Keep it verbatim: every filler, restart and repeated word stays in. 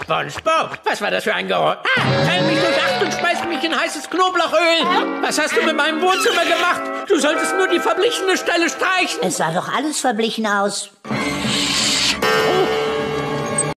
Spongebob, was war das für ein Geräusch? Ah, fäll mich durch Acht und speist mich in heißes Knoblauchöl. Was hast du mit meinem Wohnzimmer gemacht? Du solltest nur die verblichene Stelle streichen. Es sah doch alles verblichen aus. Oh,